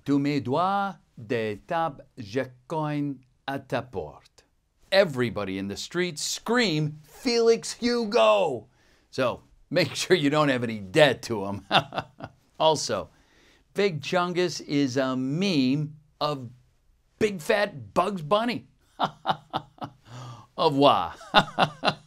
tous mes doigts de table je cogne à ta porte. Everybody in the streets scream, Felix Hugo. So make sure you don't have any debt to him. Also, Big Chungus is a meme of big fat Bugs Bunny. Au revoir.